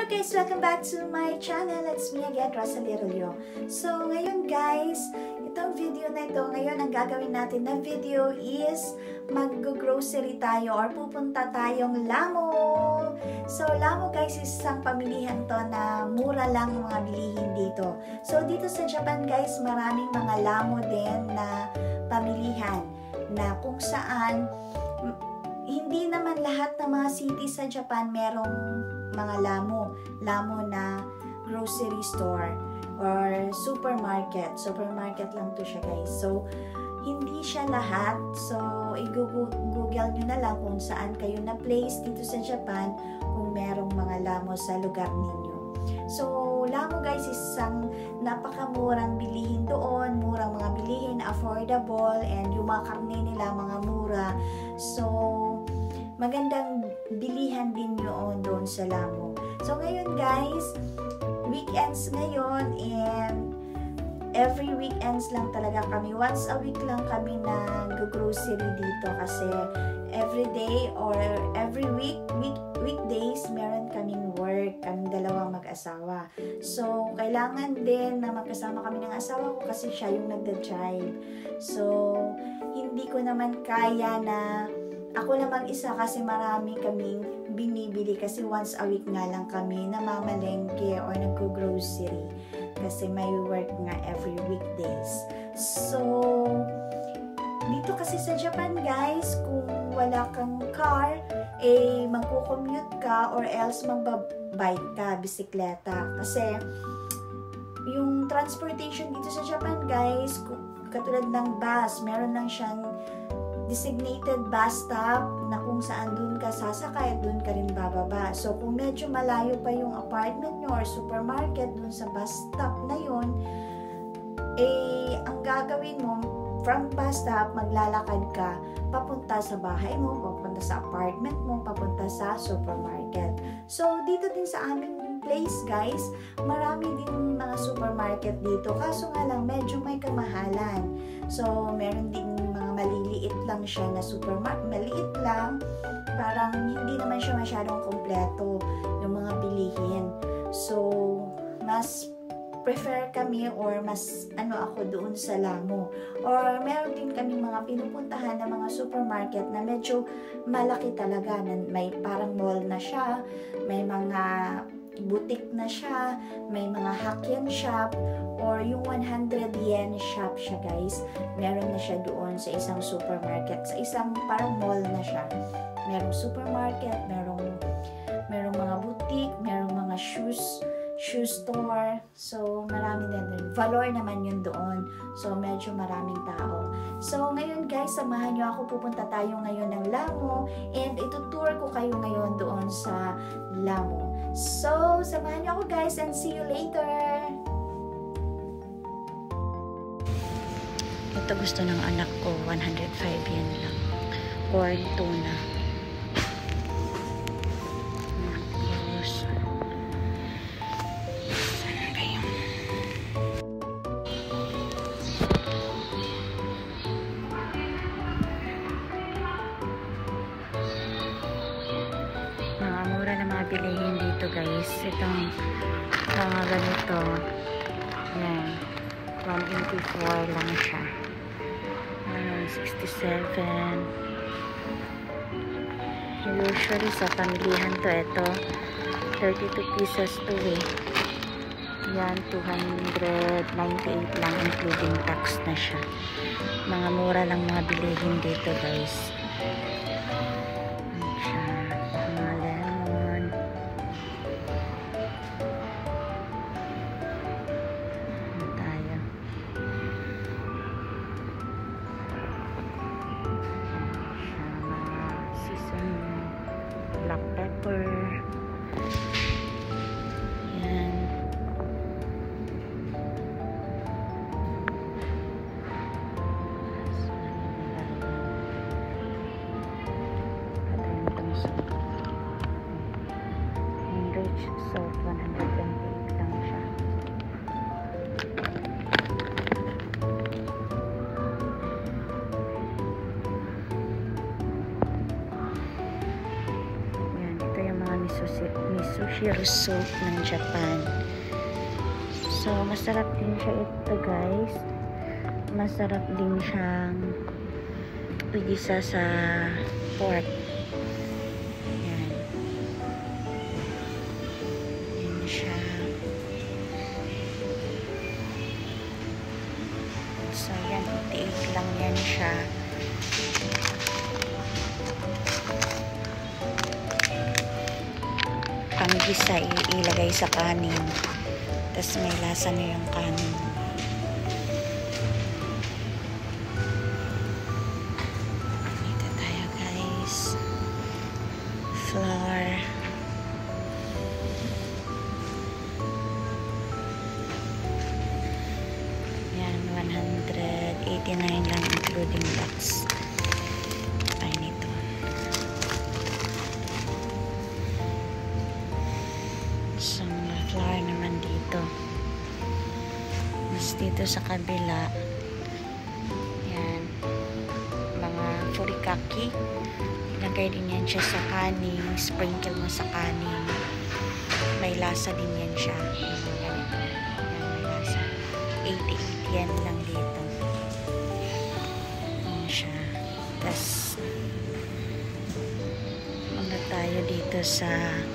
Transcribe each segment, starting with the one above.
Hello guys! Welcome back to my channel. It's me again, Rosalie Arroyo. So, ngayon guys, itong video na ito, ngayon ang gagawin natin na video is mag-grocery tayo or pupunta tayong Lamo. So, Lamo guys is isang pamilihan to na mura lang mga bilihin dito. So, dito sa Japan guys, maraming mga Lamo din na pamilihan na kung saan hindi naman lahat ng mga city sa Japan merong mga Lamo na grocery store or supermarket. Supermarket lang to siya guys. So, hindi siya lahat. So, i-google nyo na lang kung saan kayo na place dito sa Japan kung merong mga Lamo sa lugar ninyo. So, Lamo guys is isang napakamurang bilihin doon. Murang mga bilihin, affordable, and yung mga karne nila mga mura. So, magandang bilihan din yun doon sa Lamo. So, ngayon guys, weekends ngayon and every weekends lang talaga kami. Once a week lang kami nag-grocery dito kasi every day or every weekdays meron kaming work, kaming dalawang mag-asawa. So, kailangan din na magkasama kami ng asawa ko kasi siya yung nagda-drive. So, hindi ko naman kaya na ako na mag-isa kasi marami kaming binibili kasi once a week nga lang kami namamalengke or nag-grocery kasi may work nga every weekdays. So, dito kasi sa Japan guys, kung wala kang car, magko-commute ka or else magbabike ka, bisikleta. Kasi, yung transportation dito sa Japan guys, katulad ng bus, meron lang siyang designated bus stop na kung saan dun ka sasakay at dun ka rin bababa. So, kung medyo malayo pa yung apartment nyo or supermarket dun sa bus stop na yun, ang gagawin mo, from bus stop, maglalakad ka papunta sa bahay mo, papunta sa apartment mo, papunta sa supermarket. So, dito din sa aming place, guys, marami din mga supermarket dito. Kaso nga lang, medyo may kamahalan. So, meron din maliliit lang siya na supermarket. Maliit lang. Parang hindi naman siya masyadong kompleto yung mga bilihin. So, mas prefer kami or mas ako doon sa Lamo. Or meron din kami mga pinupuntahan na mga supermarket na medyo malaki talaga. Na may parang mall na siya. May mga boutique na siya. May mga Hakien shop. Or yung 100 yen shop siya guys, meron na siya doon sa isang supermarket, sa isang parang mall na siya. Merong supermarket, merong mga boutique, merong mga shoe store. So, marami na din. Valor naman yun doon. So, medyo maraming tao. So, ngayon guys, samahan nyo ako. Pupunta tayo ngayon ng Lamo and itutour ko kayo ngayon doon sa Lamo. So, samahan nyo ako guys and see you later! Ito gusto ng anak ko, 105 yen lang. Corn tuna. Sana kayo. Mga mura na mga bilihin dito guys. Itong mga ganito. Yan. 184 lang siya. 67. Usually sa pamilihan to, ito 32 pesos to yan 298 lang including tax na siya. Mga mura lang mga bilihin dito guys. Mga lemon, tayo black pepper. Yan. Enriched salt, 128 lang siya. Sushiro soup ng Japan. So, masarap din siya ito, guys. Masarap din siyang igisa sa pork. Yan. Yan siya. So, yan. 88 lang yan siya. Panggisa, ilagay sa kanin. Tapos may lasa na yung kanin. Dito tayo, guys. Flour. Yan, 189 lang including tax. Ay, nito. So, flour naman dito. Mas dito sa kabila, yan, mga furikake. Ilagay din yan siya sa kanin. Sprinkle mo sa kanin. May lasa din yan siya. Yan, may lasa. 88 yan lang dito. Yan siya. Tapos, muna tayo dito sa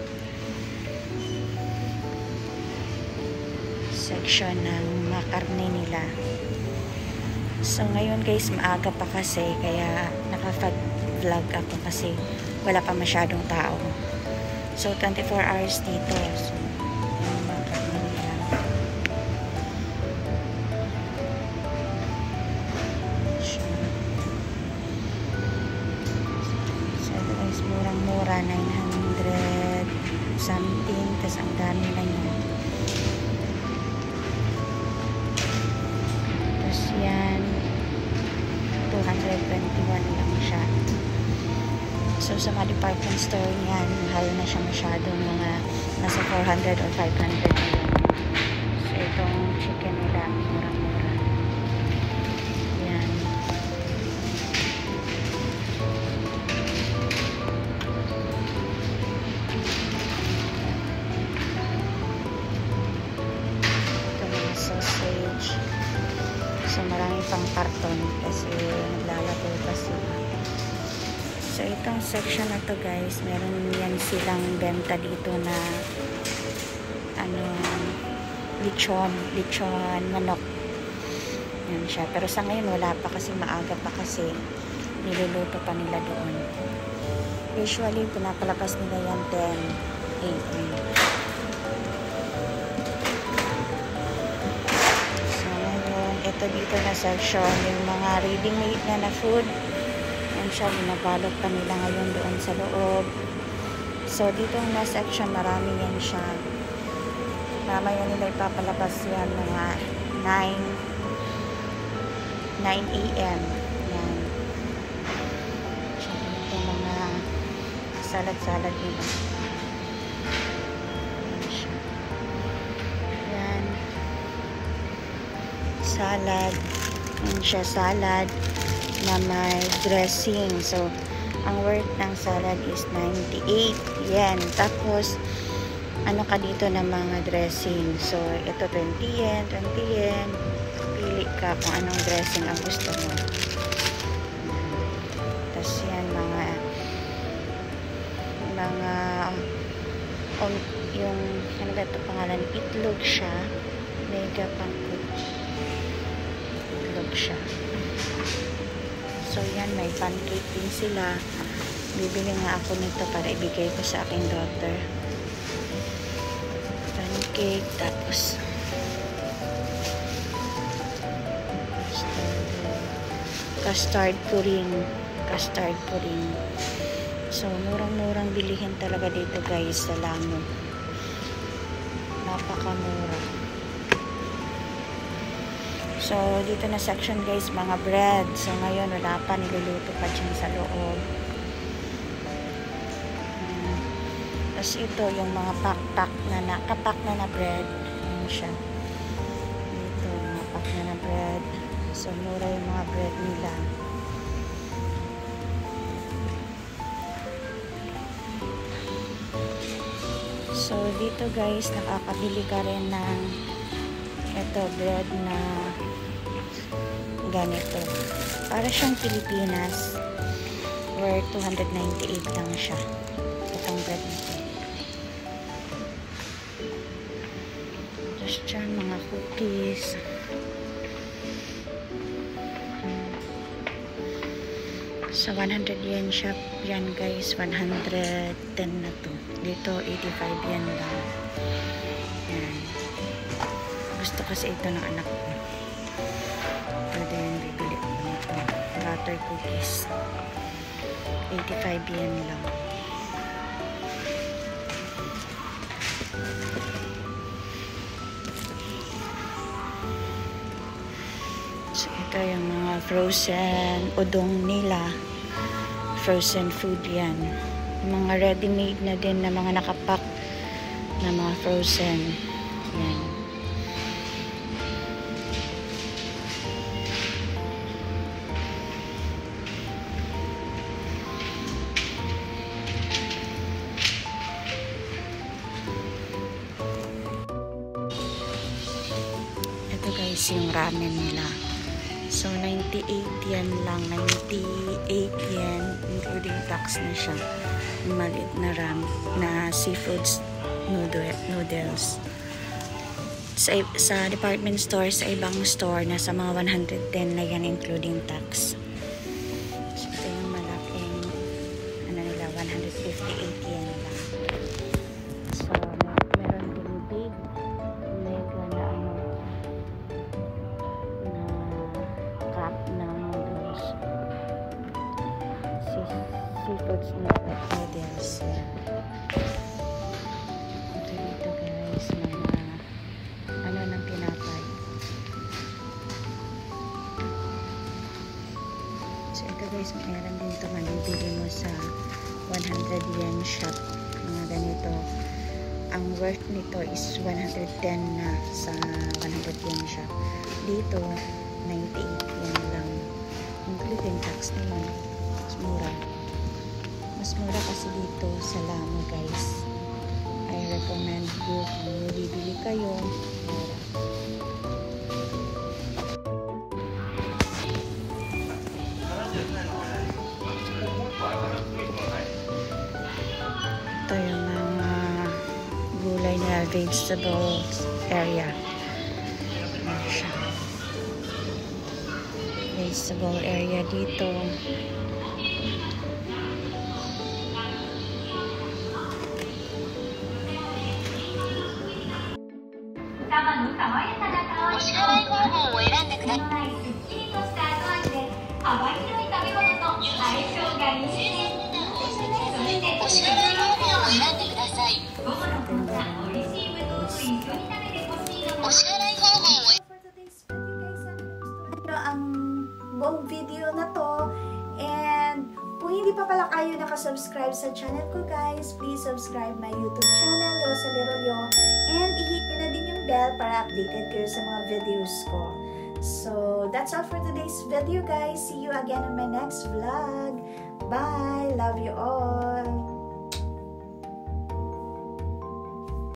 section ng mga karne nila. So, ngayon guys, maaga pa kasi, kaya nakapag-vlog ako kasi wala pa masyadong tao. So, 24 hours dito. So, yung mga karne nila. So, guys, murang-mura, 900 something, tas ang dami lang yun. Yan, 221 lang siya. So, sa mga department store niyan, mahal na siya masyadong, mga nasa 400 or 500 na yun. So, itong chicken nila, murang-mura. Yan. Ito mga sausage. So, marami pang karton kasi naglalagay pa sila. So, itong section na to, guys, meron yan silang benta dito na lechon manok. Yan siya. Pero sa ngayon, wala pa kasi, maaga pa kasi niluluto pa nila doon. Usually, pinapalakas nila yan 10 a.m. Ito dito na section, yung mga ready-made na food. Yan siya, binabalot pa nila ngayon doon sa loob. So, dito na section, marami yan siya. Mamaya nila ipapalabas yan mga 9 a.m. Yan. So, dito mga salad-salad nila. Salad. Yan siya, salad na may dressing. So, ang worth ng salad is 98 yen. Tapos, ano ka dito ng mga dressing. So, ito 20 yen, 20 yen. Pili ka kung anong dressing ang gusto mo. Tapos, yan, yung, ano ba ito pangalan? Itlog siya. Mega pancake. Siya. So, yan, may pancake din sila. Bibili nga ako nito para ibigay ko sa aking daughter. Pancake, tapos custard pudding. So, murang-murang bilihin talaga dito, guys, sa Lango. Napakamura. So, dito na section, guys, mga bread. So, ngayon, wala pa, niluluto pa dyan sa loob. Tapos, ito, yung mga kapak na bread. Ayan siya. Dito, mga pack na bread. So, mura yung mga bread nila. So, dito guys, nakakabili ka rin ng ito, bread na ganito. Para siyang Pilipinas. Where 298 lang siya. Itong bread nito. Just dyan, mga cookies. Sa 100 yen shop yan guys, 110 na to. Dito 85 yen lang. Yan. Gusto kasi ito ng anak ko. Pwede yung bibili ko nito. Butter cookies. 85 yen lang. So ito yung mga frozen udong nila. Frozen food yan. Yung mga ready-made na din na mga nakapack na mga frozen. Yan. Ito guys yung ramen nila. So, 98 yen lang. 98 yen. Including tax na siya. Maliit na na seafoods noodles. Sa department store, sa ibang store, nasa mga 110 na yan including tax. So, ito yung malaking ano nila, 158 yen lang. So, meron din big mega na ano cup ng noodles. Seafoods noodles. Ito dito guys, mga ano ng tinapay. So ito guys, meron din ito malibili mo sa 100 yen shop. Mga ganito. Ang worth nito is 110 na sa 100 yen shop. Dito, 98 yen lang. Including tax naman. Mas mura. Mas mura kasi dito sa Lamo guys. I recommend you kung bibili kayo. Mura. Ito yung mga gulay na vegetables area. Vegetable area dito. Ang buong video na to, and kung hindi pa pala kayo nakasubscribe sa channel ko guys, please subscribe my YouTube channel, Rosalie Rolyo, and i-hit nyo na din yung bell para updated kayo sa mga videos ko. So that's all for today's video guys. See you again in my next vlog. Bye! Love you all!